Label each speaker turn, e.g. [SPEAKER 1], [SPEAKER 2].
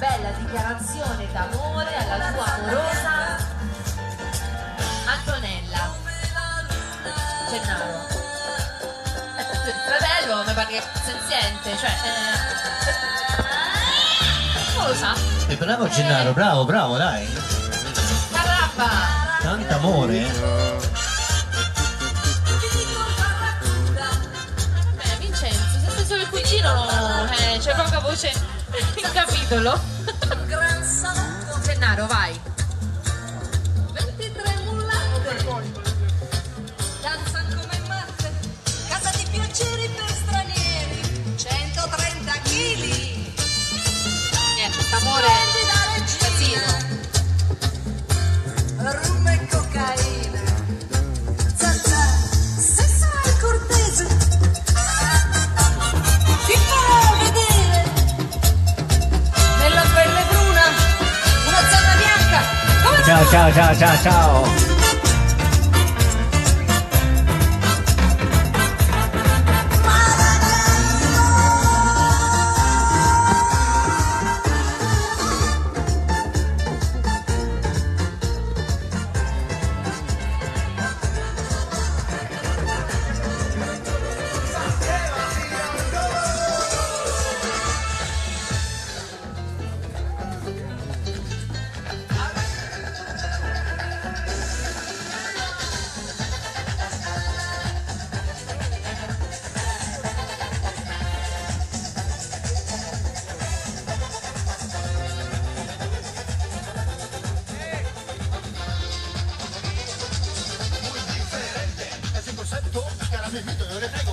[SPEAKER 1] bella dichiarazione d'amore alla tua amorosa Antonella Gennaro. Il fratello mi pare che senziente, cioè non lo sa.
[SPEAKER 2] Bravo Gennaro, bravo, bravo, dai.
[SPEAKER 1] Caramba!
[SPEAKER 2] Tanto amore.
[SPEAKER 1] Vincenzo, se sei solo il cugino c'è poca voce in capitolo. Gennaro, vai.
[SPEAKER 3] 23 mulatte danzano come matte, casa di piaceri per stranieri, 130 kg.
[SPEAKER 1] Niente, amore casino.
[SPEAKER 3] Rum e cocaina, zazza, sesso e cortese, ti farò vedere nella pelle bruna una zanna bianca. Come
[SPEAKER 2] Ciao, ciao, ciao, ciao, ciao.
[SPEAKER 4] Caramellito, io le prego.